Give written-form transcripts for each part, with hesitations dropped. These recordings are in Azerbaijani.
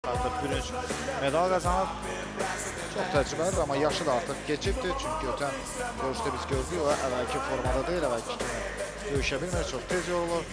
Artıq bürünc medal qazanıb. Çox təcrübəlidir, amma yaşı da artıq keçibdir. Çünki ötən görüşdə biz gördük, o əvvəlki formada deyil, əvvəlki kimi döyüşə bilmir, çox tez yorulur.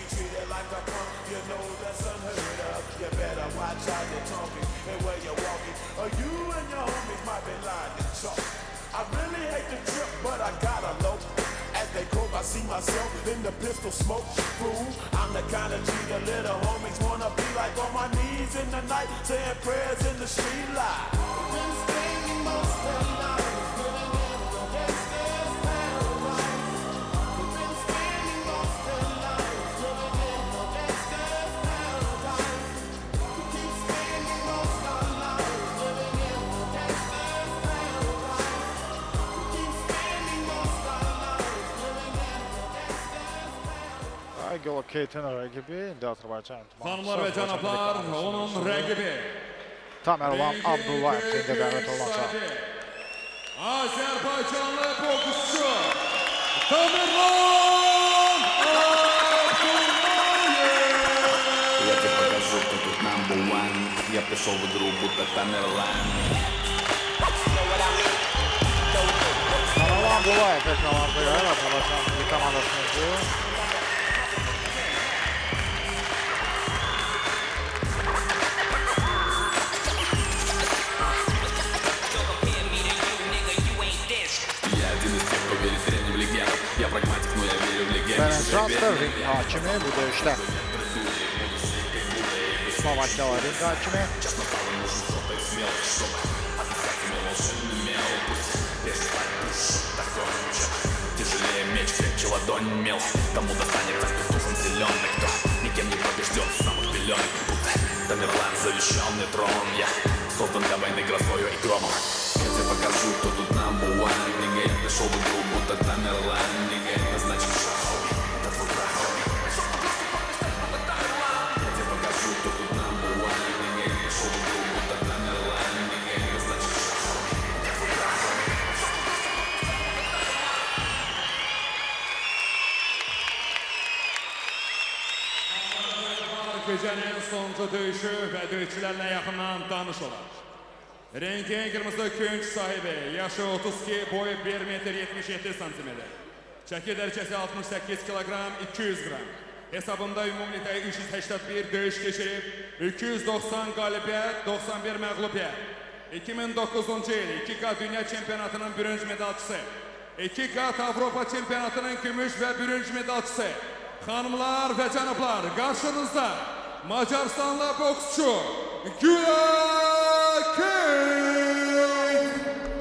I see myself in the pistol smoke. Fool, I'm the kind of G the little homies wanna be like, on my knees in the night, saying prayers in the street light. Been spending most of the night living in the gangster's paradise. Been spending most of the night living in the gangster's paradise. Keep spending most of the night living in the gangster's paradise. Keep spending most of the night living in the gangster's paradise. Aygol Keytin rəqibi indi Azərbaycan idmançısı. Xanımlar və cənablar, onun rəqibi Tamerlan Abdullayev indi dəvət olunacaq. Azərbaycanlı boksçu Tamerlan Abdullayev. Я тебе покажу, кто тут number one. Я пришел в игру, будто Тамерлан. Tamerlan Abdullayev ekranlarda yayır Azərbaycan komandasının üzrü. Я прагматик, но я верю в легенду. Transfer ring hakimi bu döyüşdə. Slovakyalı ring hakimi. Тяжелее меч, крепче ладонь мел. Тому достанется, кто духом силен, и кто никем не побежден с самых пеленок. Будто Тамерлан завещал мне трон. Я создан для войны грозою и громом. Я тебе покажу, кто тут number one. Нигга, я пришел в игру, будто Тамерлан. Нигга, это значит шоу. Это твой брат. Я тебе покажу, кто тут number one. Нигга, я пришел в игру, будто Тамерлан. Нигга, это значит шоу. Это твой брат. Gecənin sonuncu döyüşü və döyüşçülərlə yaxından tanış olaq. Ringin qırmızı künc sahibi, yaşı 32, boyu 1 metr 77 santimetr. Çəki dərəcəsi 68 kilogram 200 qram. Hesabında ümumilikdə 381 döyüş keçirib, 290 qalibiyyət, 91 məğlubiyyət. 2009-cu il 2K Dünya Çempionatının bürünc medalçısı, 2K Avropa Çempionatının gümüş və bürünc medalçısı. Xanımlar və cənablar, qarşınızda Macarstanlı boksçu Güler Keyt.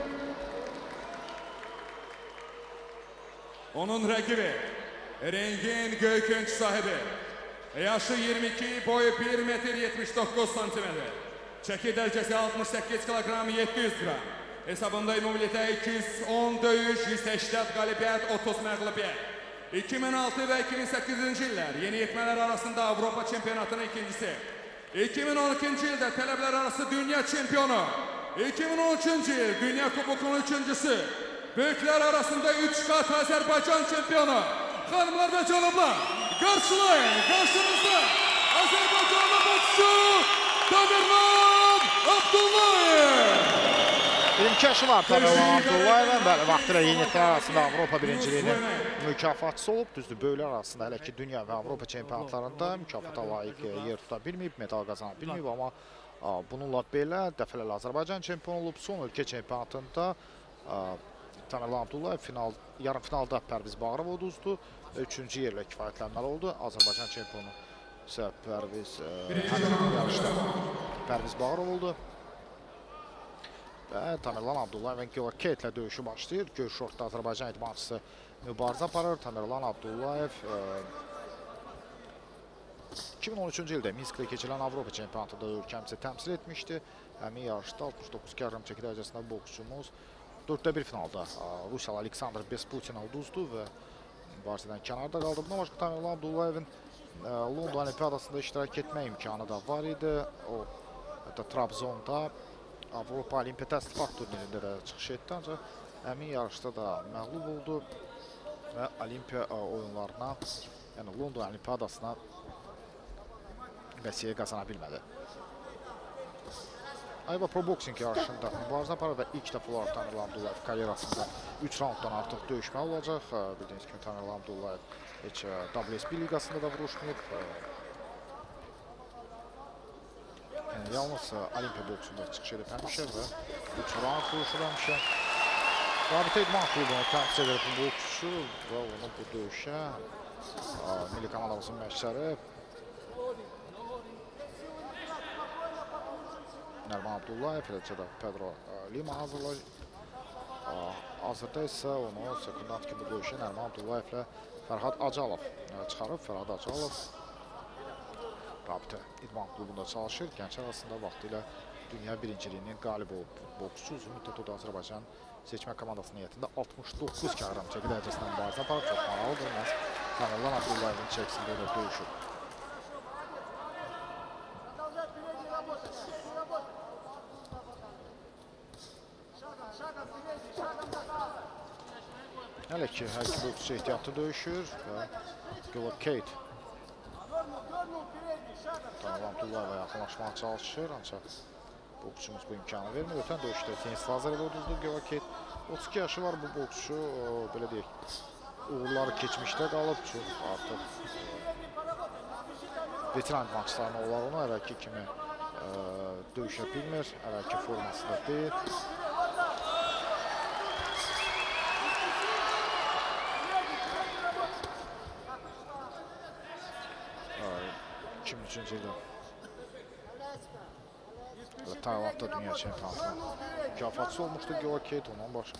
Onun rəqibi, ringin göykünç sahibi, yaşı 22, boyu 1 metr 79 santimetr. Çəki dərəcəsi 68 kilogram 700 qram. Hesabında ümumilikdə 210 döyüş, 180 qalibiyyət, 30 məğlubiyyət. 2006 və 2008-ci illər yeniyetmələr arasında Avropa çempionatının ikincisi. 2012-ci ildə tələblər arası dünya çempionu. 2013-cü il dünya kubokunun üçüncüsü. Böyüklər arasında 3 qat Azərbaycan çempionu. Xanımlar və cənablar, qarşılayın, qarşınızda Azərbaycanlı boksçu Tamerlan Abdullayev. İmkaşı var Tamerlan Abdullayevin. Bəli, vaxtilə yeniyetmələr arasında Avropa birinciliyinin mükafatçısı olub. Düzdür, böyüklər arasında hələ ki dünya və Avropa çempionatlarında mükafata layiq yer tuta bilməyib, medal qazana bilməyib, amma bununla belə dəfələrlə Azərbaycan çempionu olub. Son ölkə çempionatında Tamerlan Abdullayev yarım finalda Pərviz Bağırov uduzdu. 3-cü yerlə kifayətlənməli oldu. Azərbaycan çempionu isə Pərviz Bağırov oldu. Və Tamerlan Abdullayevin Güler Keytlə döyüşü başlayır. Göy şortda Azərbaycan idmançısı mübarizə aparır. Tamerlan Abdullayev 2013-cü ildə Minskdə keçirilən Avropa çempionatında ölkəmizi təmsil etmişdi. Həmin yarışda 69 kg çəki dərəcəsində boksçumuz 4-də 1 finalda Rusiyalı Aleksandr Besputina uduzdu və mübarizədən kənarda qaldı. Buna başqa Tamerlan Abdullayevin London Olimpiadasında iştirak etmə imkanı da var idi. O, hətta Trabzonda Avropa Olimpiya Təsnifat turnirində də çıxış etdi, ancaq həmin yarışda da məğlub oldu və Olimpiya oyunlarına, yəni London Olimpiadasına vəsiyə qazana bilmədi. Ayva Pro Boxing yarışında mübarizə aparır və ilk dəfə olaraq Tamer Abdullayev karyerasında 3 raunddan artıq döyüşməli olacaq. Bildiyiniz kimi Tamer Abdullayev heç WSB liqasında da vuruşmayıb. Yalnız Olimpiya boksunda çıxış edib həmişə və 3 raund vuruşur həmişə. Rabitə İdman klubunu təmsil edir bu boksçu və onu bu döyüşə milli komandamızın məşqçiləri Nərman Abdullayev, eləcə də Pedro Lima hazırlayır. Hazırda isə onu sekundant kimi döyüşə Nərman Abdullayevlə Fərhad Acalov çıxarıb. Fərhad Acalov Rabitə İdman klubunda çalışır. Gənclər arasında vaxtilə dünya birinciliyinin qalib olub. Boksçu uzun müddət oda Azərbaycan seçmə komandasının heyətində 69 kg çəki dərəcəsindən mübarizə aparıb. Çox maraqlıdır. Məhz Tamer Abdullayevin çəkisində ilə döyüşür. Hələ ki, hər iki boksçu ehtiyatlı döyüşür və Gilokate Tamer Abdullayevə yaxınlaşmağa çalışır, ancaq boksçumuz bu imkanı vermir. Ötən döyüşdə tenis Lazarev uduzdu Gilokate. 32 yaşı var bu boksçu, belə deyək, uğurları keçmişdə qalıb, çox artıq veteran idmançılarına olar onu, əvvəlki kimi döyüşə bilmir, əvvəlki formasında deyil. 2003-cü ildə Taylandda dünya çempionatına mükafatçısı olmuşdu Gilokate, ondan başqa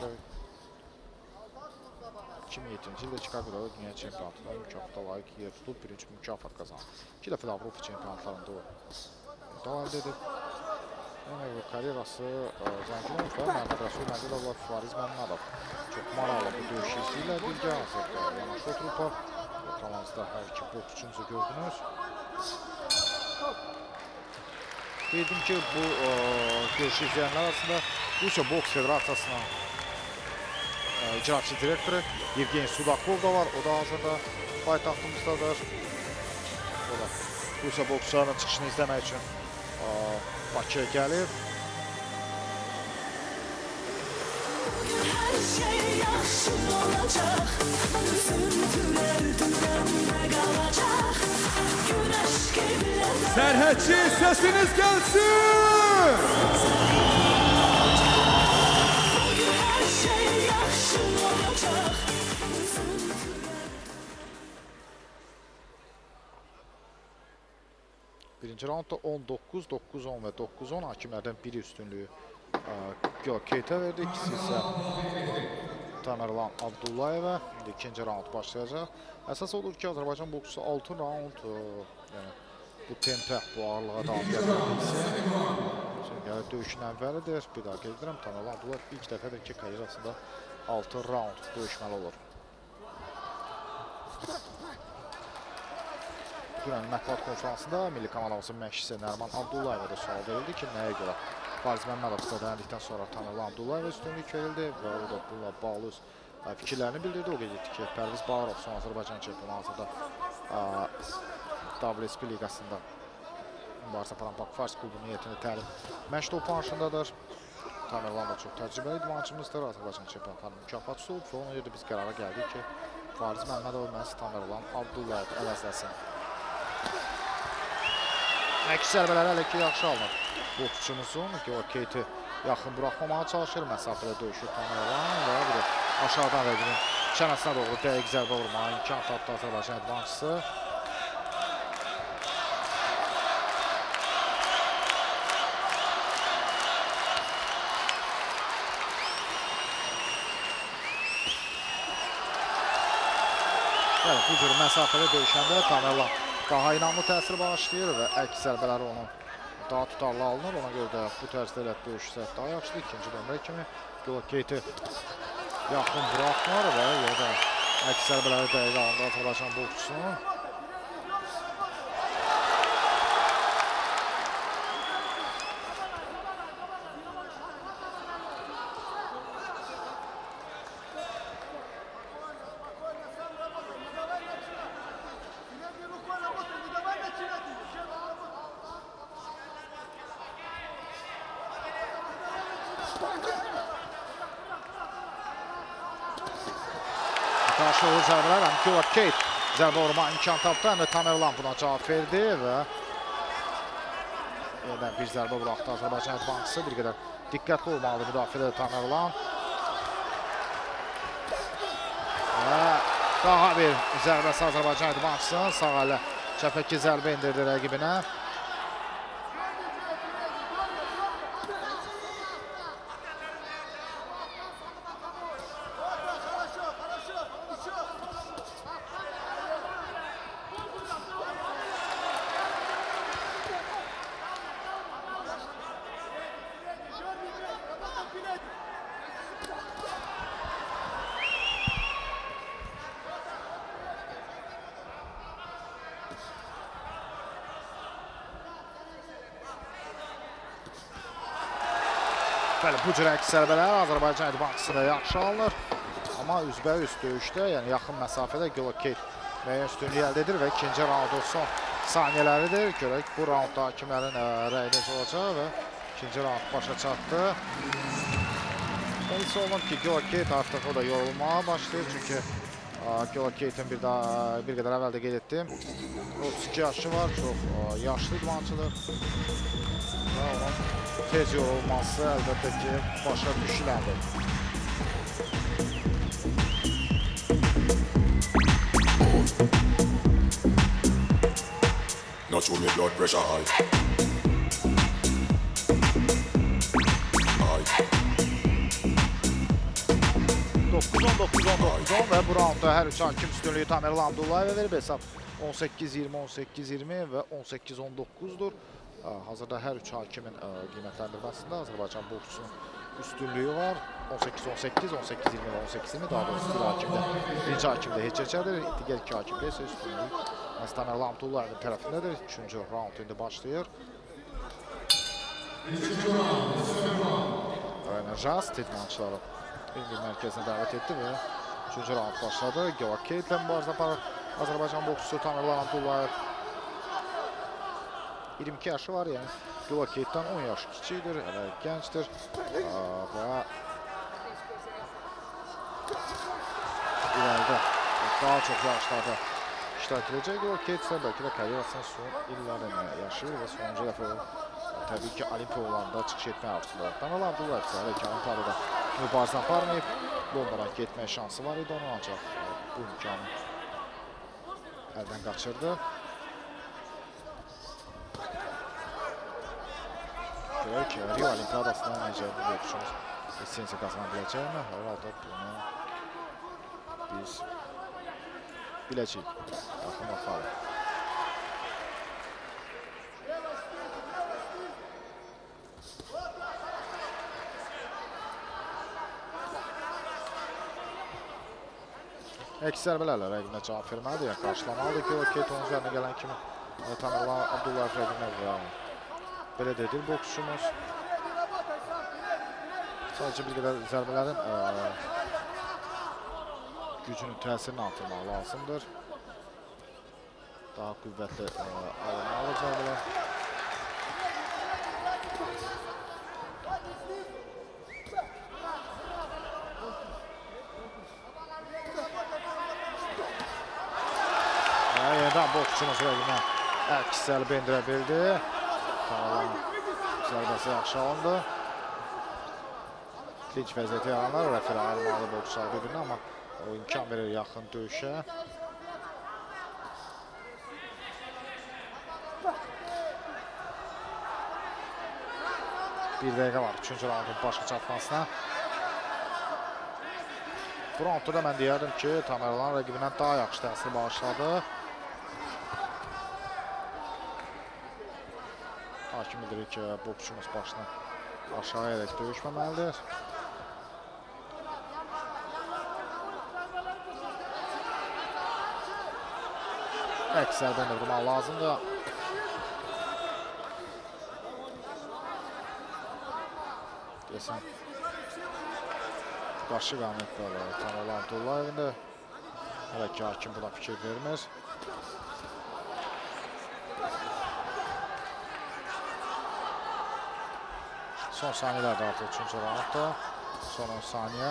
2007-ci ildə Chicago'da dünya çempionatında mükafata layiq yer tutub, birinci mükafat qazandı. 2 dəfə də Avropa çempionatlarında o davam edib. Karyerası zəngin olub və Məhəmməd Rəsul Məndəlovla Fariz Məmmədov çox maraqlı bu döyüş izləyirlə birgə hazırda yanaşı oturublar. Ortalarınızda hər iki boksçumuzu gördünüz. Dedim ki, bu görüş izləyənlər arasında Rusiya Boks Federasiyasının icraçı direktoru Yevgeniy Sudakov da var. O da hazırda paytaxtımızdadır. Rusiya boksçularının çıxışını izləmək üçün Bakıya gəlib. Her şey yaxşı olacaq, üzüntülər dünəmdə qalacaq, güneş qiblədə. Sərhədçi səsiniz gəlsin! Her şey yaxşı olacaq, üzüntülər. Birinci raundda 19, 9-10 və 9-10 hakimlərdən biri üstünlüyü Gilokate verdi. İkisi isə Tamer Abdullayevə. İndi ikinci raund başlayacaq. Əsas odur ki, Azərbaycan boksçusu 6 raund bu tempə, bu ağırlığa davam gəlməlisin. Çünki döyüşün əvvəlidir. Bir daha qeyd edirəm, Tamer Abdullayev ilk dəfədir ki, karyerasında 6 raund döyüşməli olur. Dünən mətbuat konferansında milli komandamızın məşqçisi Nərman Abdullayevə də sual verildi ki, nəyə görə Fariz Məmmədov zədələndikdən sonra Tamer Abdullayevə üstünlük verildi və o da bununla bağlı öz fikirlərini bildirdi. O qeyd etdi ki, Pərviz Bağırov son Azərbaycan çempionu hazırda WSB liqasında mübarizə aparan Bakı Fars klubunun heyətində təlim məşq topanışındadır. Tamer da çox təcrübəli idmançımızdır, Azərbaycan çempionatlarının mükafatçısı olub və ona görə də biz qərara gəldik ki, Fariz Məmmədov məhz Tamer Abdullayev əvəzləsin. Əks zərbələri hələ ki, yaxşı alınır. Boksçumuzun Gilokate'i yaxın buraxmamağa çalışır. Məsafədə döyüşür Tamer və bir aşağıdan rəqibin çənəsinə doğru dəqiq zərbə vurmağa imkan tapdı Azərbaycan idmançısı. Bu cür məsafədə döyüşəndə Tamer daha inamlı təsir bağışlayır və əks zərbələri onun daha tutarlı alınır. Ona görə də bu tərzdə elə döyüşsə daha yaxşıdır. İkinci nömrə kimi Gilokate'i yaxın buraxmır və yenə də əks zərbələri dəqiq alındı Azərbaycan boksçusunun. Qarşı olur zərbələr, həm Gilad Kate zərbə vurma imkan tapdı, həm də Tamerlan buna cavab verdi və yeniden bir zərbə buraxdı Azərbaycan idmançısı. Bir qədər diqqətli olmalıdır müdafiədə Tamerlan. Və daha bir zərbəsi Azərbaycan idmançısının sağ ələ çəpəki zərbə indirdi rəqibinə. Bəli, bu cür əks zərbələr Azərbaycan idmançısında yaxşı alınır. Amma üzbəüz döyüşdə, yəni yaxın məsafədə Gilad Kate müəyyən üstünlüyü əldə edir və ikinci raundun son saniyələridir. Görək bu raundda hakimlərin rəyi necə olacaq və ikinci raund başa çatdı. Hiss olunur ki, Gilad Kate artıq o da yorulmağa başlayır. Çünki Gilad Kate'in bir qədər əvvəldə qeyd etdim. 32 yaşı var, çox yaşlı idmançıdır. Və onun tez yorulması əlbəttə ki, başa düşülədir. Not show me blood pressure high. High. 9-10 və bu raundda hər üç hakim üstünlüyü Tamerlan Abdullayevə verib. Hesab 18-20, 18-20 və 18-19'dur. Hazırda hər üç hakimin qiymətləndirməsində Azərbaycan boksçusunun üstünlüyü var. 18-18, 18-20 və 18-20 daha doğrusu bir hakimdə, birinci hakimdə heç keçədir. Digər iki hakimdə isə üstünlük Tamerlan Abdullayevin tərəfindədir. Üçüncü raund indi başlayır. Just idmançıları ringin mərkəzinə dəvət etdi və üçüncü raund başladı. Gilad Kate ilə mübarizə aparır Azərbaycan boksçusu Tamerlan Abdullayev. 22 yaşı var, yəni Gilad Kate'dən 10 yaş kiçikdir, hələ gəncdir və ilərdə daha çox yaşlarda iştirak edəcək. Gilad Kate isə bəlkə də karyerasının son illərini yaşayır və sonuncu dəfə təbii ki, Olimpiya olanda çıxış etməyə arzusudur. Tamerlan Abdullayev isə hələ ki, Olimpiyada mübarizə aparmayıb, Londradan getməyə şansı var idi onun, ancaq bu imkanı əldən qaçırdı. Görək ki, Rio Olimpiyadasında necə bu boksçumuz lisensiya qazana biləcəkmi? Hər halda bunu biz biləcəyik. Yaxın vaxtları. Əks zərbələrlə rəqibinə cavab verməlidir, yəni qarşılamalıdır ki, o Kate onun üzərinə gələn kimi Tamerlan Abdullayev rəqibinə və belə dedir boksçumuz. Sadəcə bir qədər zərbələrin gücünün təsirini artırmaq lazımdır. Daha qüvvətli alınmalı zərbələr. Yeniden boksçumuz rəqibinə əks zərbə indirə bildi. Tamerlan zərbəsi yaxşı alındı. Klinç vəziyyəti yaranlar, rəfərə ayırmalı boksçular bir-birinə, amma o imkan verir yaxın döyüşə. Bir dəqiqə var 3-cü raundun başa çatmasına. Bu raundda da mən deyərdim ki, Tamerlan rəqibinə daha yaxşı təsir bağışladı. Hakim bildirir ki, boksçumuz başını aşağı edək döyüşməməlidir. Əks zərbəni vurmaq lazımdır. Deyəsən, qarşı qanətdə Tamerlan Abdullayev'in hələ ki, hakim buna fikir vermir. Son saniyelərdə artıq 3-cü raundda. Son 10 saniyə.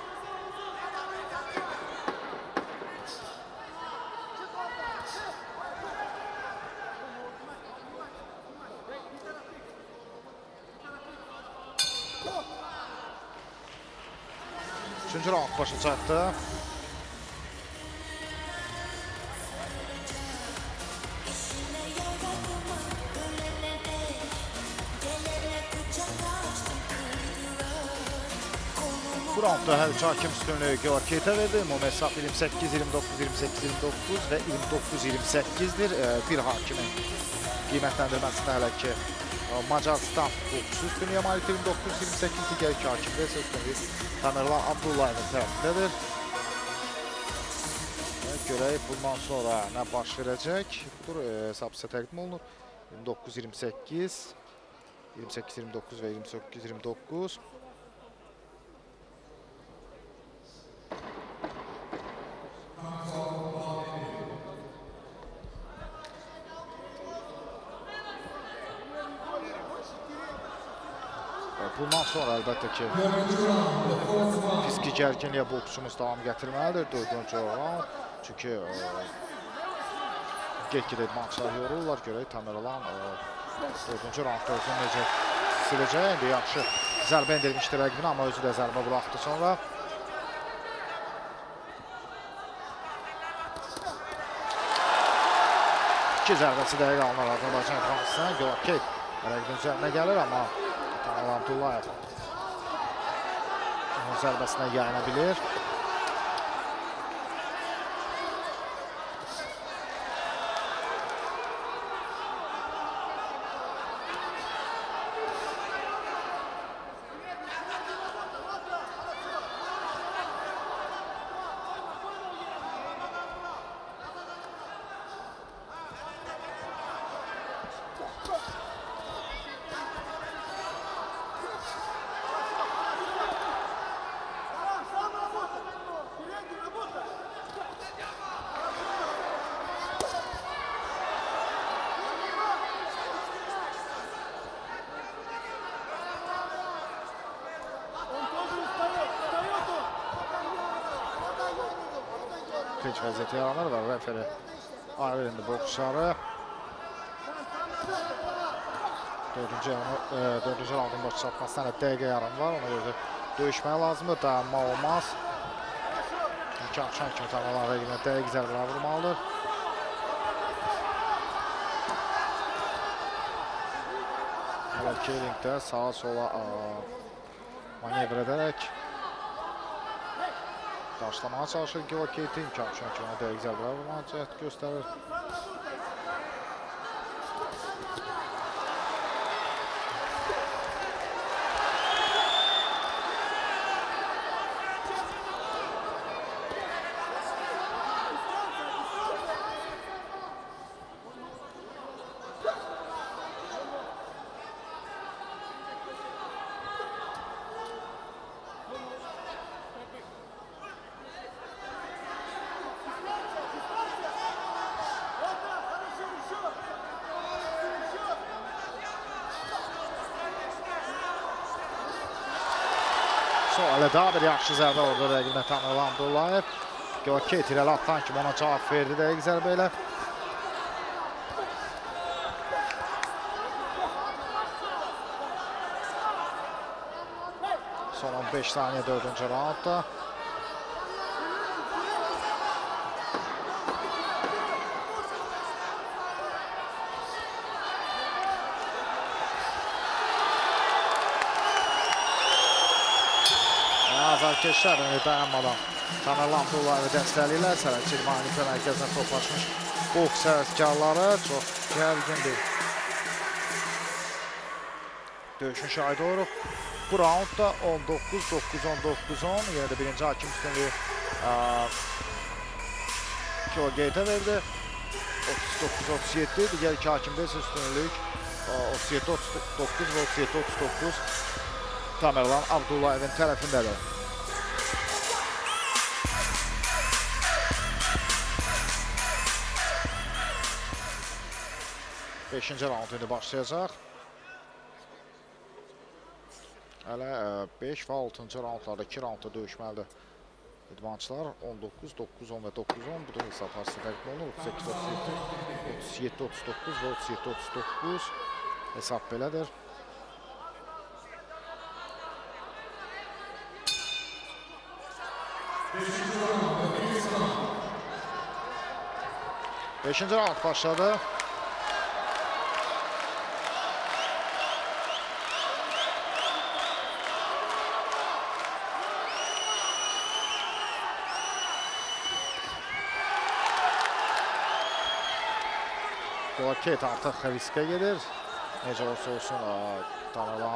Üçüncü raund başa çatdı. Bu raundda hər üç hakim üstünlüyü Georgiyetə verdi. Ümumi hesab 28-29, 28-29 və 29-28'dir. Bir hakimin qiymətləndirməsində hələ ki Macaristan boksçusu üstünlüyə malik 29-28, digər iki hakimdə isə üstünlük Tamerlan Abdullayevin tərəfindədir. Görək bundan sonra nə baş verəcək. Budur hesab sizə təqdim olunur. 29-28, 28-29 və 28-29. Bundan sonra əlbəttə ki, fiziki gərginliyə boksçumuz davam gətirməlidir 4-cü round. Çünki get-gedə idmançılar yorulurlar. Görək Tamerlan 4-cü roundda özünü necə siləcək. İndi yaxşı zərbə endirmişdir rəqibini, amma özü də zərbə buraxdı sonra. İki zərbəsi dəqiq alınır Azərbaycan idmançısına. Georgiyet rəqibin üzərinə gəlir, amma Tamerlan Abdullayev onun zərbəsinə yayına bilir. Clinch vəziyyəti yaranır və referi ayrı indi boksçuları. 4-cü raundun başı çatmasına hələ dəqiqə yarım var. Ona görə döyüşməyə lazımdır, dayanmaq olmaz. İmkan düşən kimi Tamerlan rəqibinə dəqiq zərbələr vurmalıdır. Hələ Keringdə sağa sola manevr edərək qarşılamağa çalışır Georgiyet'i. İmkan düşən kimi ona dəqiq zərbələr vurmağa cəhd göstərir. Hələ daha bir yaxşı zərbə orada rəqibinə Tamerlan Abdullayev. Georgiyet irəli atan kimi ona cavab verdi dəqiq zərbə ilə. Son 15 saniyə 4-cü raundda. Azarkeşlər dayanmadan Tamerlan Abdullayevi dəstəliyirlər. Sərəçil Manifə mərkəzinə toplaşmış boks həvəskarları çox gərgindir. Döyüşün şahidi oluruq. Bu raundda 19-9-10-9-10. Yenə də birinci hakim üstünlüyü Georgiyetə verdi. 39-37. Digər iki hakimdə isə üstünlük 37-39 və 37-39 Tamerlan Abdullayevin tərəfindədir. 5-ci raund indi başlayacaq. Hələ 5 və 6-cı raundlarda 2 raundda döyüşməlidir idmançılar. 19, 9, 10 və 9, 10. Bu da hesab arası təqdim olunur. 38, 37, 37, 39 və 37, 39. Hesab belədir. Beşinci raund başladı. Ket artıq riskə gedir. Necə olsa olsun Tamerlan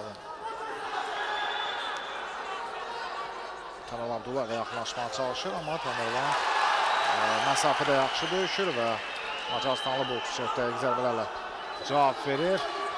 Abdullayevə yaxınlaşmağa çalışır, amma Tamerlan məsafədə yaxşı döyüşür və Macarstanlı boksçu dəqiq zərbələrlə cavab verir.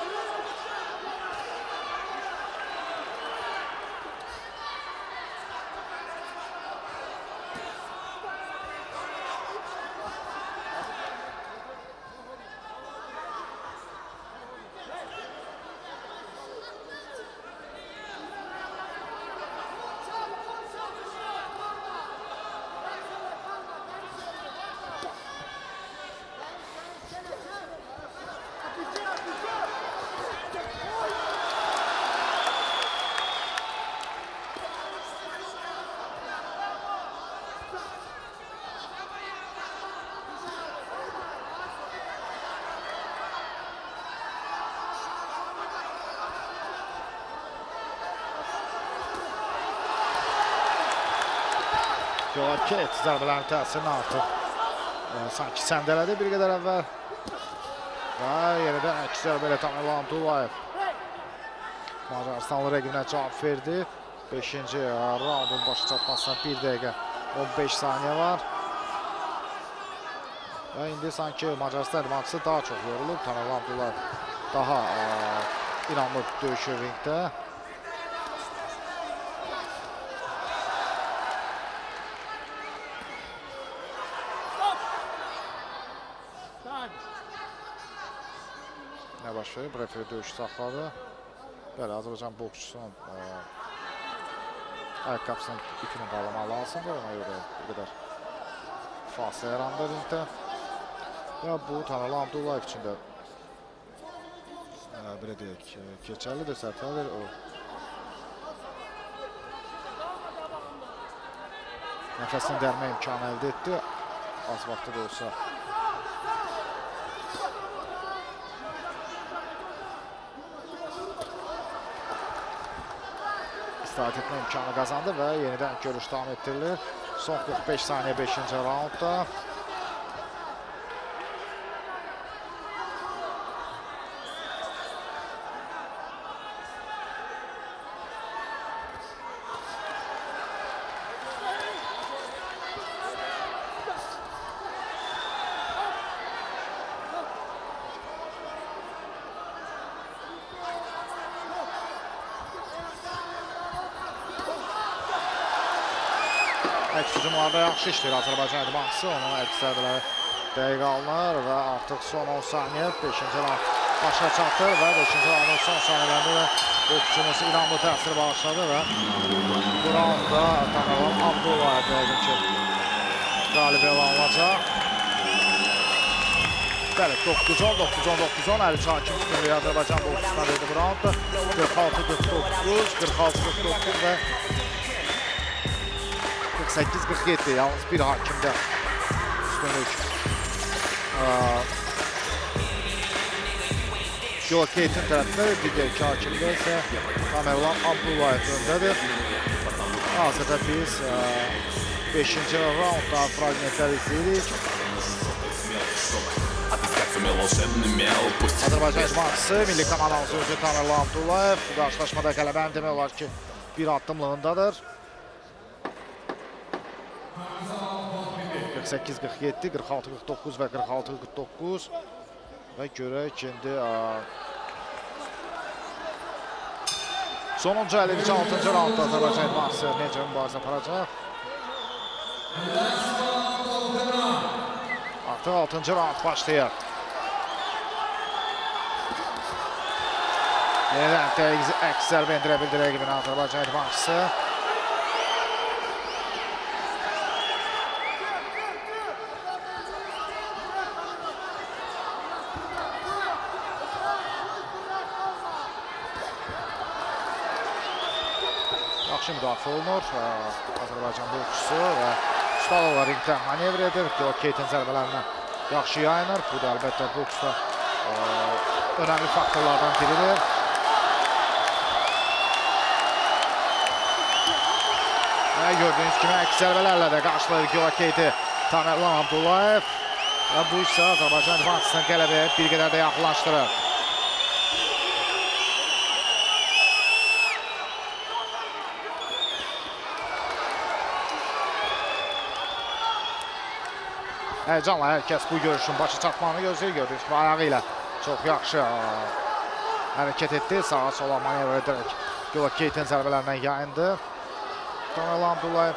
Ket zərbələrin təsirini artıq sanki səndələdi bir qədər əvvəl və yenidən əks zərbələ Tamerlan Abdullayev Macarstanlı rəqibinə cavab verdi. 5-ci raundun başı çatmasına 1 dəqiqə 15 saniyə var və indi sanki Macaristan idmançısı daha çox yorulub. Tamerlan Abdullayev daha inanlı döyüşür ringdə. Nə baş verir? Referi döyüşü saxladı. Bəli, Azərbaycan boksçusunun ayaqqabısının ipini bağlamağı lazımdır. Ona görə bir qədər fasilə yarandı ringdə. Və bu Tamerlan Abdullayev üçün də belə deyək, keçərlidir, səhvədir. Nəfəsini dərmə imkanı əldə etdi. Az vaxtda da olsa. İstirahət etmə imkanı qazandı və yenidən görüş davam etdirilir. Son 45 saniyə 5-ci raundda. Əks hücumlarda yaxşı işləyir Azərbaycan idmançısı. Onun əks zərbələri dəqiq alınır və artıq son 10 saniyə 5-ci raund başa çatır və 5-ci raundun son saniyələrində də boksçumuz İranlı təsiri bağışladı və bu raundda Tamerlan Abdullayev dəqiq ki qalib elan olacaq. Bəli, 9-10, 9-10, 9-10 Əliç Hakim üstünlüyü Azərbaycan boksçusuna verdi bu raundda. 46-49, 46-49 və 48-47, yalnız bir hakimdə üstünlük. Keit'in tərəfində digər iki hakimdə isə Tamerlan Abdullayev öndədir. Hazırda biz 5-ci raundda fragmentlər izləyirik. Azərbaycan idmançısı, milli komandanın sözcü Tamerlan Abdullayev bu qarşılaşmada qələbəni demək olar ki bir addımlığındadır. 48-47, 46-49 və 46-49 və görək indi sonuncu 56-cı raundda Azərbaycan idmançısı necə mübarizə aparacaq. Artıq 6-cı raund başlayır. Yenidən əks zərbə endirə bildi rəqibin Azərbaycan idmançısı. Yaxşı müdafiə olunur. Azərbaycan boksçusu və Ustalovla ringdə manevr edir. Keit'in zərbələrindən yaxşı yayınır. Bu da əlbəttə boksda önəmli faktorlardan biridir. Gördüğünüz kimi əks zərbələrlə də qarşılayır Keit'i Tamerlan Abdullayev. Və bu isə Azərbaycan idmançısının qələbəyə bir qədər də yaxınlaşdırır. Həyəcanla hər kəs bu görüşün başı çatmanı gözləyir. Gördüyünüz kimi ayağı ilə çox yaxşı hərəkət etdi. Sağa sola manevr edərək Keit'in zərbələrindən yayındı Tamerlan Abdullayev.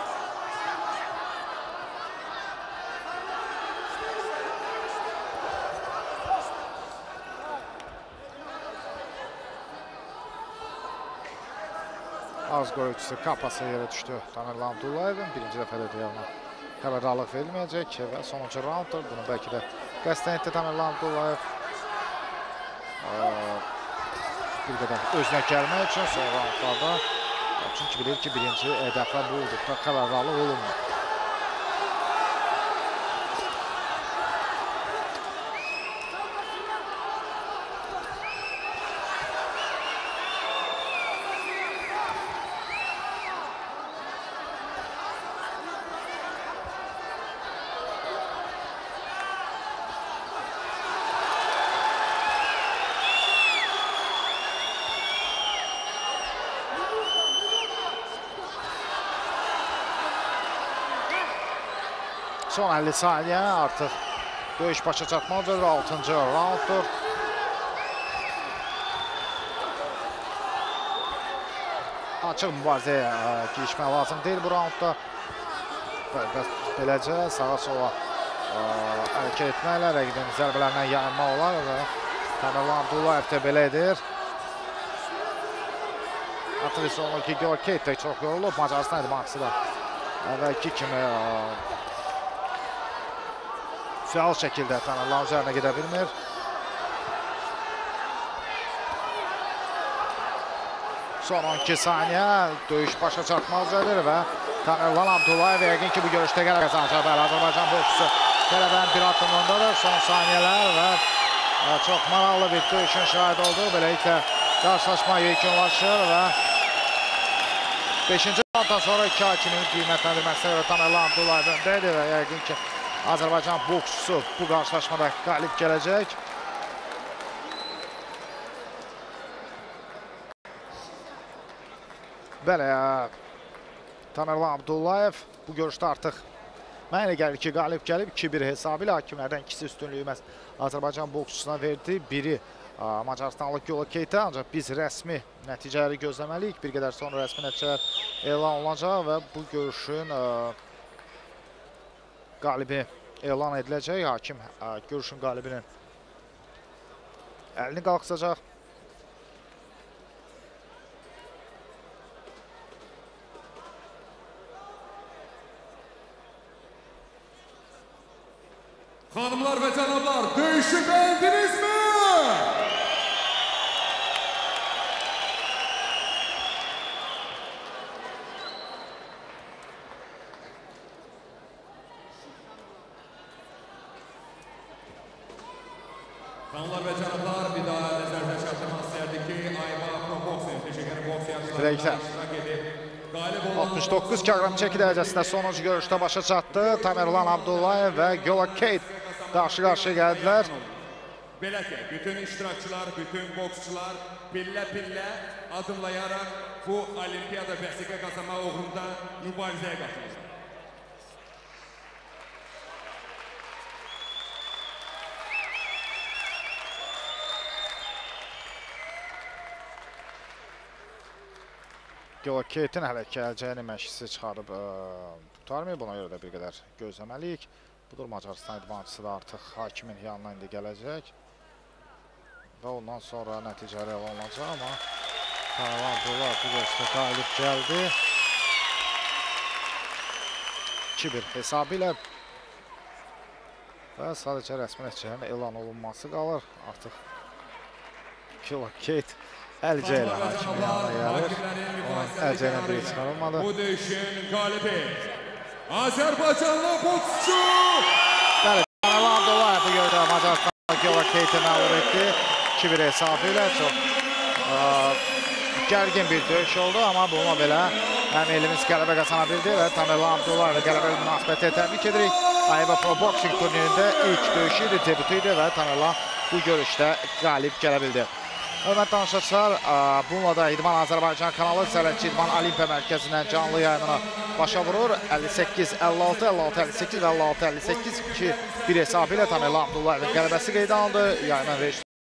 Az qoruyucusu kapası yerə düşdü Tamerlan Abdullayevin. Birinci dəfədə deyəmə xəbərdarlıq verilməyəcək və sonuncu raunddur. Bunu bəlkə də qəsdən etdi Tamerlan Abdullayev. Bir qədər özünə gəlmək üçün son raundlarda. Çünki bilir ki, birinci dəfə bu olduqda xəbərdarlıq olunmur. Son 50 saniyə artıq döyüş başa çatmalıdır. 6-cı raunddur. Açıq mübarizəyə girişmək lazım deyil bu raundda. Beləcə sağa sola hərəkət etməklə rəqibin zərbələrindən yayınmaq olar və Tamerlan Abdullayev də belə edir. Artıq isə olur ki, Keit də çox yorulub. Macarıstan idmançısı da əvvəlki kimi fəal şəkildə Tamerlan üzərinə gedə bilmir. Son 12 saniyə döyüş başa çatmaq üzrədir və Tamerlan Abdullayev yəqin ki, bu görüşdə qələbə qazanacaq. Bəli, Azərbaycan boksçusu qələbənin bir addımındadır. Son saniyələr və çox maraqlı bir döyüşün şahidi oldu. Beləliklə qarşılaşma yekunlaşır və 5-ci raunddan sonra iki hakimin qiymətləndirməsində görə Tamerlan Abdullayev öndədir və yəqin ki, Azərbaycan boksçusu bu qarşılaşmada qalib gələcək. Bəli, Tamerlan Abdullayev bu görüşdə artıq mənə elə gəlir ki, qalib gəlib 2-1 hesabı ilə hakimlərdən ikisi üstünlüyü məhz Azərbaycan boksçusuna verdi. Biri Macarıstanlı Keit'ə, ancaq biz rəsmi nəticələri gözləməliyik. Bir qədər sonra rəsmi nəticələr elan olunacaq və bu görüşün qalibi elan ediləcək. Hakim görüşün qalibinin əlini qalxısacaq. Xanımlar və cənablar, döyüşü bəyəndinizmi? Xanımlar və cənablar, bir daha nəzərdə çatdırmaq istərdik ki, Ayva Pro Boxing, peşəkar boks yarışlarına iştirak edib. 69 kg çəki dərəcəsində sonuncu görüşdə başa çatdı. Tamerlan Abdullayev və Keit qarşı-qarşıya gəldilər. Belə ki, bütün iştirakçılar, bütün boksçular pillə-pillə adımlayaraq bu olimpiyada vəsiqə qazanmaq uğrunda mübarizəyə qatılacaq. Keit'in hələ ki, əlcəyini məşqçisi çıxarıb tutarmayıb. Buna görə də bir qədər gözləməliyik. Budur, Macarıstan idmançısı da artıq hakimin yanına indi gələcək. və ondan sonra nəticə real olunacaq, amma Tamerlan Abdullayev bu görüşdə qalib gəldi. 2-1 hesabı ilə və sadəcə rəsmi nəticələrin elan olunması qalır. Artıq Kate Əlcə ilə hakimin yanına gəlir. Əlcə ilə biri çıxarılmadı. Bu döyüşün qalibi Azərbaycanlı boksçu! Bəli, Tamerlan Abdullayev bu görüşdə Macarıstan Kate məğlub etdi. 2-1 hesabı ilə çox gərgin bir döyüş oldu, amma bununla belə həm elimiz qələbə qazana bildi və Tamerlan Abdullayev qələbə münasibəti təbrik edirik. Ayva Pro Boxing turnirində ilk döyüşü idi, debutu idi və Tamerlan bu görüşdə qalib gələ bildi. Hörmətli tamaşaçılar, bununla da İdman Azərbaycan kanalı Sərhədçi İdman Olimpiya Mərkəzindən canlı yayımını başa vurur. 58-56, 56-58 və 56-58 2-1 hesabı ilə Tamerlan Abdullayevin qələbəsi qeydə alındı. Yayımın